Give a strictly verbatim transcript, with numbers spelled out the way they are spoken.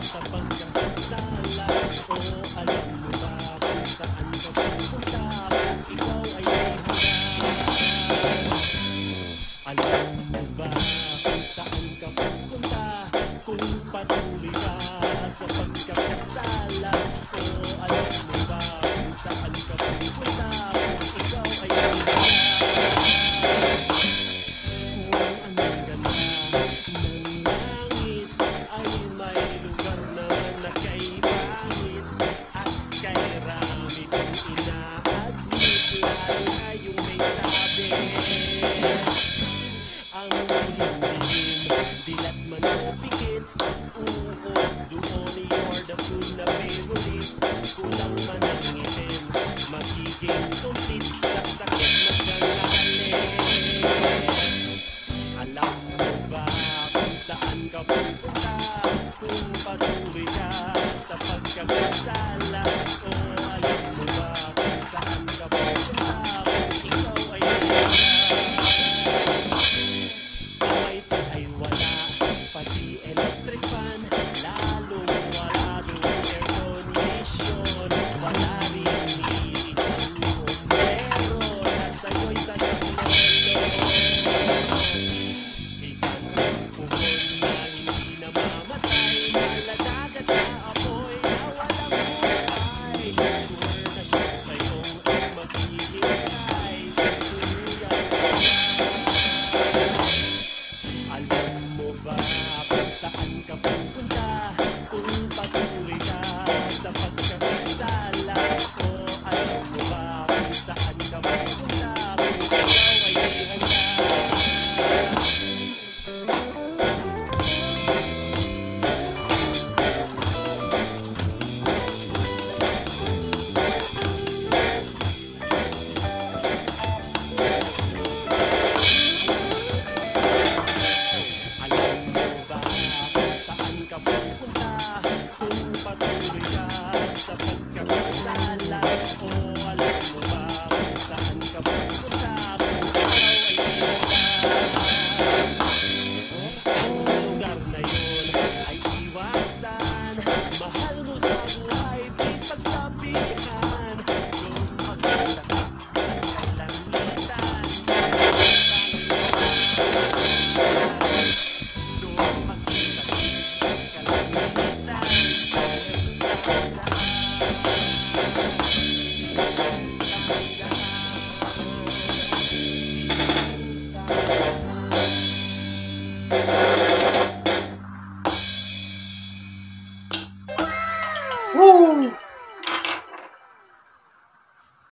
sa pagkakasala. O alam mo ba kung saan ka pupunta kung ikaw ay may handa? Alam mo ba kung saan ka pupunta kung patuloy ka sa pagkakasala? O alam mo ba kung saan ka pupunta kung ikaw ay may handa? Kung anong ganda ng langit ay may lugar naman na kay pangit at kay rami kong ina-admit, lalo na yung may sabi ang lihim-lihim, dilat man o pikit, uod doon you're the fool na favorite. Kulang man ang itim, magiging complete sa sakit magkakalit. Alam mo ba kung saan ka pupunta kung patuloy ka sa pagkakasala? O alam mo ba kung saan ka pupunta kung ikaw ay kahit ay wala pati electric fan, lalong wala doon air condition, wala rin ni isang bumbero na sa'yo'y sasaklolo. Ikan ng pugon na hindi namamatay, maladagat na apoy na walang buhay. Sure na sure sa'yong ang maghihintay, tutuluyan ka. Alam mo ba kung saan ka pupunta kung patuloy ka sa pagkakasala? O alam mo ba kung saan ka pupunta kung ikaw ay may handa? Sa pagkakasala, o alam mo ba kung saan ka pupunta kung ikaw ay may handa? Ang lugar na yun ay iwasan, mahal mo sa buhay, please pagsabihan. Yung pagkalakas sa kalangitan, doon makita sa kalangitan.